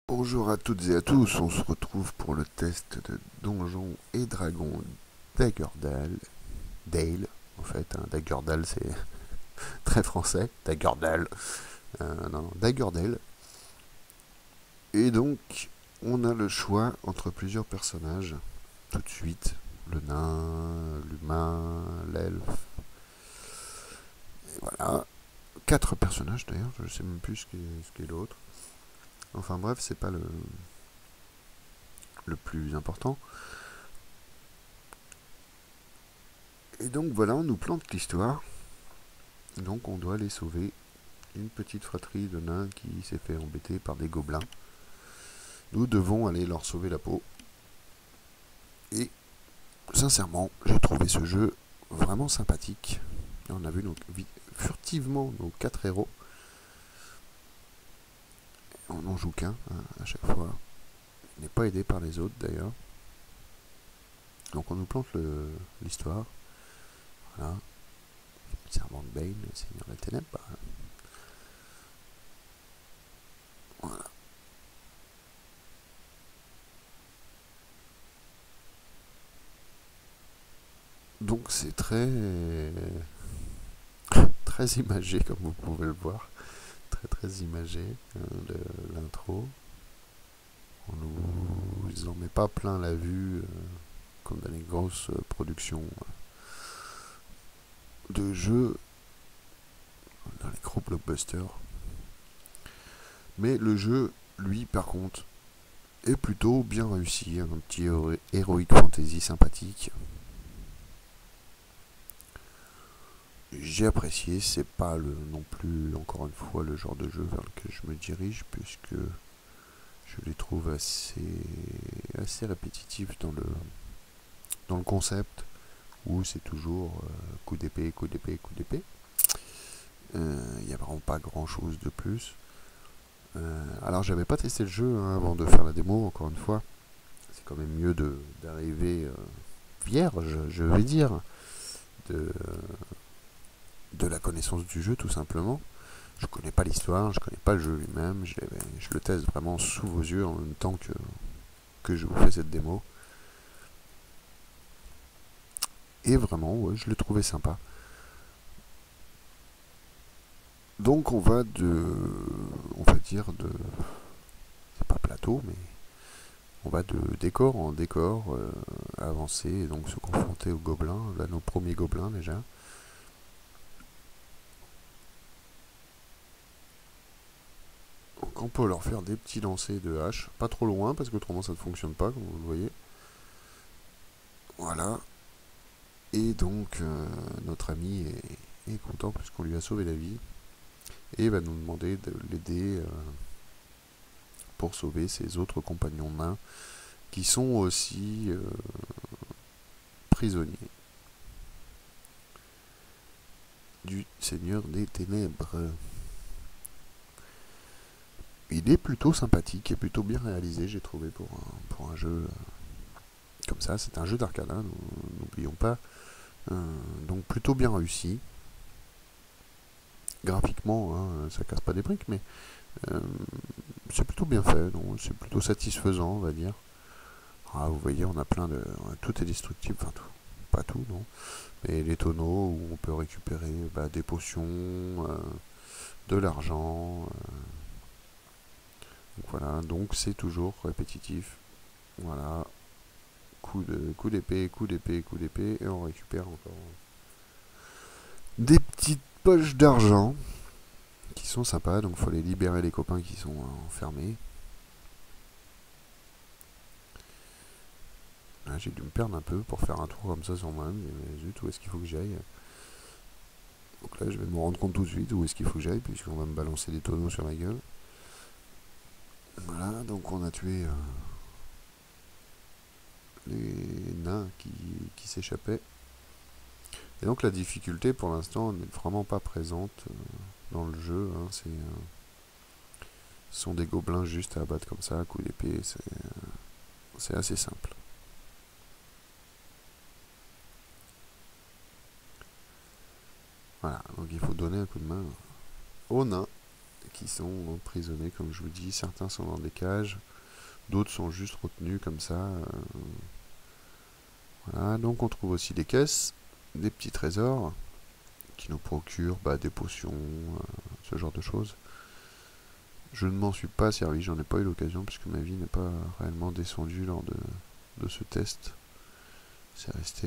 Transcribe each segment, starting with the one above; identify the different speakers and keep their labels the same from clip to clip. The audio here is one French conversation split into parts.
Speaker 1: Bonjour à toutes et à tous, on se retrouve pour le test de Donjons et Dragons Daggerdale. Dale, en fait, hein, Daggerdale c'est très français, Daggerdale. Non, Daggerdale. Et donc, on a le choix entre plusieurs personnages, tout de suite. Le nain, l'humain, l'elfe. Et voilà. 4 personnages d'ailleurs, je sais même plus ce qu'est l'autre. Enfin bref, c'est pas le plus important. Et donc voilà, on nous plante l'histoire. Donc on doit aller sauver une petite fratrie de nains qui s'est fait embêter par des gobelins. Nous devons aller leur sauver la peau. Et sincèrement, j'ai trouvé ce jeu vraiment sympathique. Et on a vu furtivement nos 4 héros. On n'en joue qu'un à chaque fois. Il n'est pas aidé par les autres d'ailleurs. Donc on nous plante l'histoire. Voilà. Le servant de Bane, le seigneur des ténèbres. Voilà. Donc c'est très imagé comme vous pouvez le voir. Très imagé l'intro. On nous en met pas plein la vue comme dans les grosses productions de jeux, dans les gros blockbusters. Mais le jeu, lui, par contre, est plutôt bien réussi. Un petit heroic fantasy sympathique. J'ai apprécié, c'est pas non plus, encore une fois, le genre de jeu vers lequel je me dirige, puisque je les trouve assez répétitifs dans le concept, où c'est toujours coup d'épée, coup d'épée, coup d'épée. Il n'y a vraiment pas grand chose de plus. Alors j'avais pas testé le jeu avant de faire la démo, encore une fois. C'est quand même mieux d'arriver vierge, je vais dire, de, de la connaissance du jeu tout simplement. Je connais pas l'histoire, je connais pas le jeu lui-même, je le teste vraiment sous vos yeux en même temps que je vous fais cette démo. Et vraiment, ouais, je l'ai trouvé sympa. Donc on va dire c'est pas plateau, mais on va de décor en décor avancer et donc se confronter aux gobelins, là nos premiers gobelins déjà. Donc on peut leur faire des petits lancers de hache, pas trop loin parce que autrement ça ne fonctionne pas comme vous le voyez. Voilà. Et donc notre ami est content puisqu'on lui a sauvé la vie et va nous demander de l'aider pour sauver ses autres compagnons nains qui sont aussi prisonniers du Seigneur des Ténèbres. Il est plutôt sympathique et plutôt bien réalisé, j'ai trouvé, pour un jeu comme ça. C'est un jeu d'arcade, hein, n'oublions pas. Donc plutôt bien réussi. Graphiquement, hein, ça casse pas des briques, mais euh, c'est plutôt bien fait, donc c'est plutôt satisfaisant, on va dire. Ah, vous voyez, on a plein de... Tout est destructible, enfin tout. Pas tout, non. Mais les tonneaux où on peut récupérer des potions, de l'argent. Donc voilà, donc c'est toujours répétitif. Voilà, coup d'épée, coup d'épée, coup d'épée, et on récupère encore des petites poches d'argent qui sont sympas, donc il faut les libérer les copains qui sont enfermés. Là, j'ai dû me perdre un peu pour faire un tour comme ça sur moi-même, mais zut, où est-ce qu'il faut que j'aille? Donc là, je vais me rendre compte tout de suite où est-ce qu'il faut que j'aille, puisqu'on va me balancer des tonneaux sur la gueule. Voilà, donc on a tué les nains qui s'échappaient. Et donc la difficulté pour l'instant n'est vraiment pas présente dans le jeu. Hein, ce sont des gobelins juste à abattre comme ça, à coup d'épée. C'est assez simple. Voilà, donc il faut donner un coup de main aux nains qui sont emprisonnés, comme je vous dis. Certains sont dans des cages, d'autres sont juste retenus comme ça. Voilà, donc on trouve aussi des caisses, des petits trésors qui nous procurent des potions, ce genre de choses. Je ne m'en suis pas servi, j'en ai pas eu l'occasion puisque ma vie n'est pas réellement descendue lors de ce test. C'est resté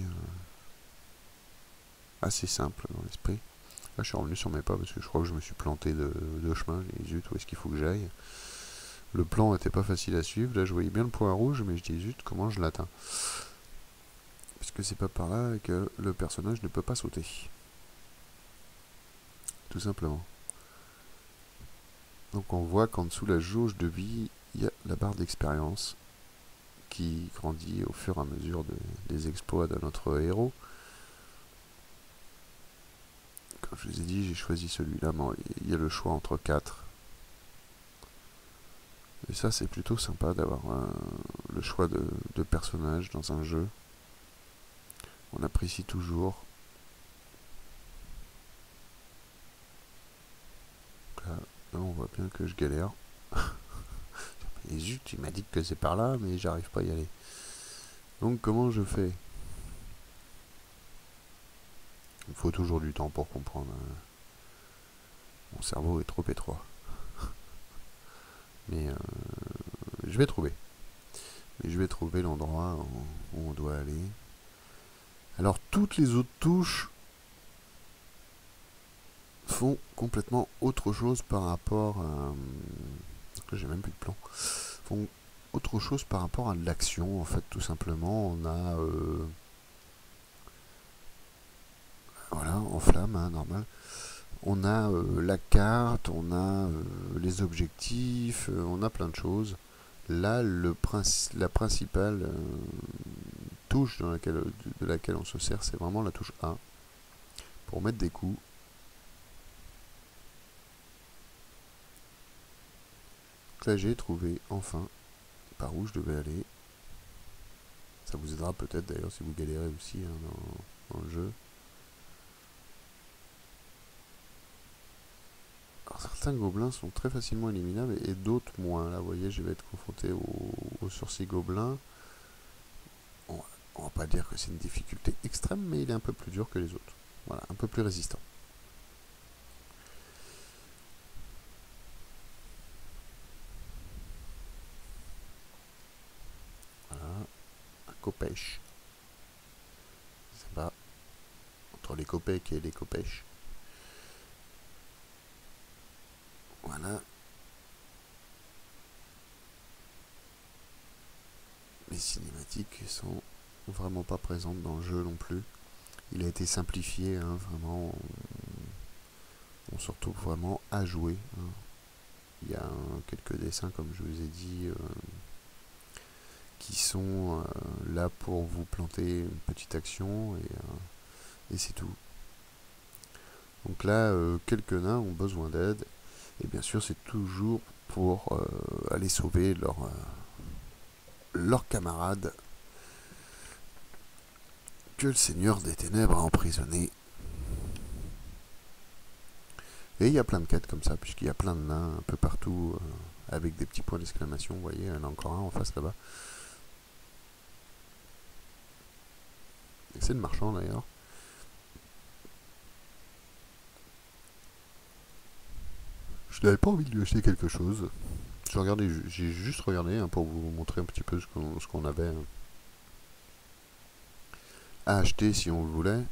Speaker 1: assez simple dans l'esprit. Là je suis revenu sur mes pas parce que je crois que je me suis planté de chemin. J'ai dit zut, où est-ce qu'il faut que j'aille? Le plan n'était pas facile à suivre, là je voyais bien le point rouge mais je dis zut, comment je l'atteins? Puisque c'est pas par là que le personnage ne peut pas sauter. Tout simplement. Donc on voit qu'en dessous la jauge de vie, il y a la barre d'expérience qui grandit au fur et à mesure des exploits de notre héros. Comme je vous ai dit, j'ai choisi celui-là, mais il y a le choix entre 4. Et ça, c'est plutôt sympa d'avoir le choix de personnages dans un jeu. On apprécie toujours. Là, on voit bien que je galère. Et zut, il m'a dit que c'est par là, mais j'arrive pas à y aller. Donc comment je fais? Il faut toujours du temps pour comprendre. Mon cerveau est trop étroit. Mais je vais trouver. Et je vais trouver l'endroit où on doit aller. Alors toutes les autres touches font complètement autre chose par rapport à... J'ai même plus de plan. Font autre chose par rapport à l'action, en fait, tout simplement. On a... voilà, en flamme, hein, normal. On a la carte, on a les objectifs, on a plein de choses. Là, la principale touche de laquelle on se sert, c'est vraiment la touche A. Pour mettre des coups. Donc là, j'ai trouvé enfin par où je devais aller. Ça vous aidera peut-être d'ailleurs si vous galérez aussi dans le jeu. Alors, certains gobelins sont très facilement éliminables et d'autres moins. Là, vous voyez, je vais être confronté au sourcil gobelin. On va pas dire que c'est une difficulté extrême, mais il est un peu plus dur que les autres. Voilà, un peu plus résistant. Voilà, un copèche. C'est pas entre les copecs et les copèches. Voilà. Les cinématiques sont vraiment pas présentes dans le jeu non plus. Il a été simplifié, hein, vraiment. On se retrouve vraiment à jouer. Hein. Il y a quelques dessins, comme je vous ai dit, qui sont là pour vous planter une petite action et c'est tout. Donc là, quelques nains ont besoin d'aide et bien sûr c'est toujours pour aller sauver leurs camarades que le Seigneur des Ténèbres a emprisonné. Et il y a plein de quêtes comme ça, puisqu'il y a plein de nains un peu partout, avec des petits points d'exclamation. Vous voyez, il y en a encore un en face là-bas. Et c'est le marchand d'ailleurs. Je n'avais pas envie de lui acheter quelque chose. J'ai juste regardé hein, pour vous montrer un petit peu ce qu'on avait à acheter si on le voulait.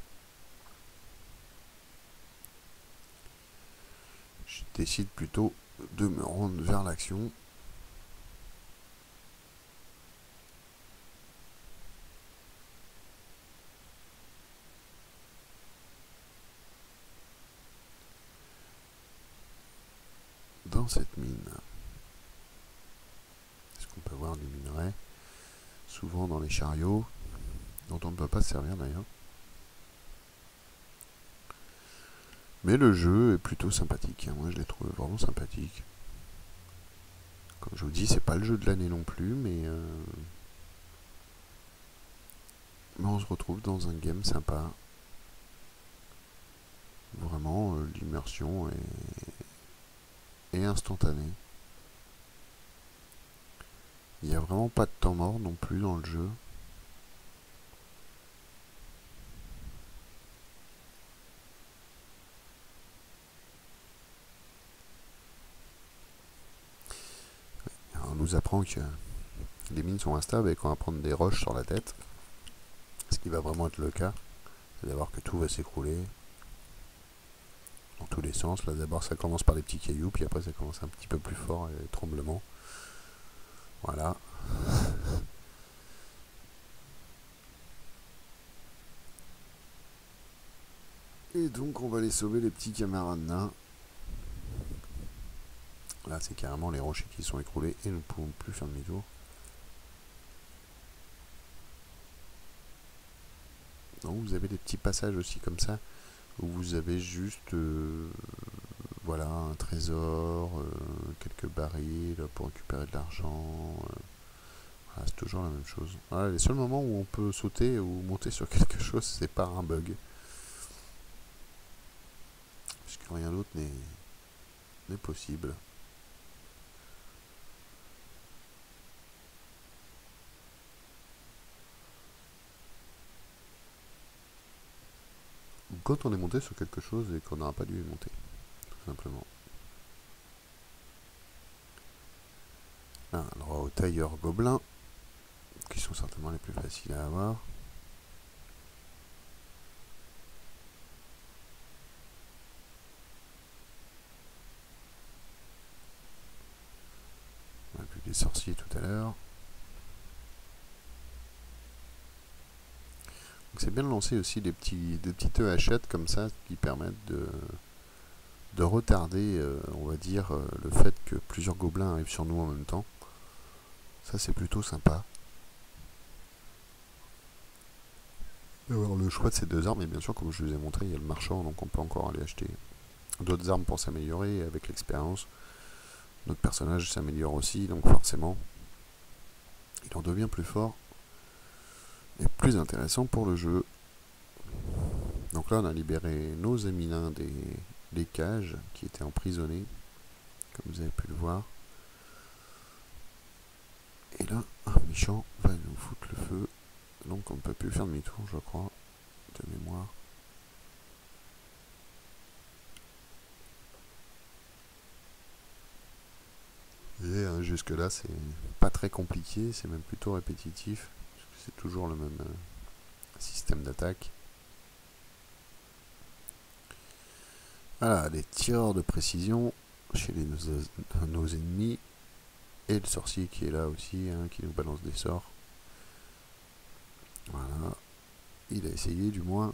Speaker 1: Je décide plutôt de me rendre vers l'action. Dans cette mine. Est-ce qu'on peut voir du minerai? Souvent dans les chariots, dont on ne peut pas se servir d'ailleurs. Mais le jeu est plutôt sympathique. Hein. Moi, je l'ai trouvé vraiment sympathique. Comme je vous dis, c'est pas le jeu de l'année non plus, mais on se retrouve dans un game sympa. Vraiment, l'immersion et instantané. Il n'y a vraiment pas de temps mort non plus dans le jeu. On nous apprend que les mines sont instables et qu'on va prendre des roches sur la tête. Ce qui va vraiment être le cas. C'est d'abord que tout va s'écrouler dans tous les sens. Là d'abord ça commence par des petits cailloux, puis après ça commence un petit peu plus fort, les tremblements. Voilà. Et donc on va aller sauver les petits camarades nains. Là c'est carrément les rochers qui sont écroulés et nous ne pouvons plus faire demi-tour. Donc vous avez des petits passages aussi comme ça, où vous avez juste voilà, un trésor, quelques barils pour récupérer de l'argent. Voilà, c'est toujours la même chose. Voilà, les seuls moments où on peut sauter ou monter sur quelque chose, c'est par un bug. Puisque rien d'autre n'est possible. Quand on est monté sur quelque chose et qu'on n'aura pas dû y monter, tout simplement. Là, on aura aux tailleurs gobelins, qui sont certainement les plus faciles à avoir. On a vu des sorciers tout à l'heure. Donc c'est bien de lancer aussi des petites hachettes comme ça qui permettent de retarder, on va dire, le fait que plusieurs gobelins arrivent sur nous en même temps. Ça c'est plutôt sympa. D'avoir le choix de ces deux armes, et bien sûr comme je vous ai montré, il y a le marchand, donc on peut encore aller acheter d'autres armes pour s'améliorer, et avec l'expérience, notre personnage s'améliore aussi, donc forcément, il en devient plus fort et plus intéressant pour le jeu. Donc là on a libéré nos amis nains des cages qui étaient emprisonnés, comme vous avez pu le voir. Et là, un méchant va nous foutre le feu, donc on ne peut plus faire demi-tour, je crois, de mémoire. Et jusque là c'est pas très compliqué, c'est même plutôt répétitif, c'est toujours le même système d'attaque. Voilà, les tireurs de précision chez nos ennemis, et le sorcier qui est là aussi, hein, qui nous balance des sorts. Voilà, il a essayé du moins.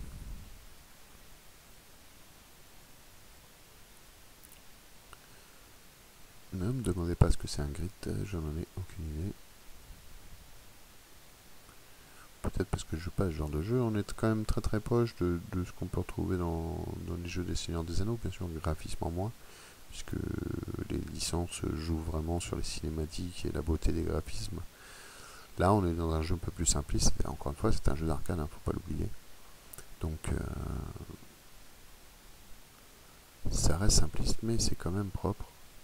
Speaker 1: Ne me demandez pas ce que c'est un grit, je n'en ai aucune idée. Peut-être parce que je joue pas à ce genre de jeu, on est quand même très très proche de ce qu'on peut retrouver dans les jeux des Seigneurs des Anneaux, bien sûr, graphiquement moins, puisque les licences jouent vraiment sur les cinématiques et la beauté des graphismes. Là, on est dans un jeu un peu plus simpliste, et encore une fois, c'est un jeu d'arcade, hein, faut pas l'oublier. Donc, ça reste simpliste, mais c'est quand même propre.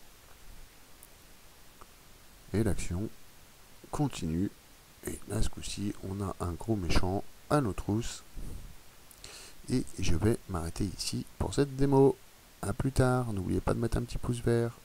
Speaker 1: Et l'action continue. Et là, ce coup-ci, on a un gros méchant à nos trousses. Et je vais m'arrêter ici pour cette démo. A plus tard, n'oubliez pas de mettre un petit pouce vert.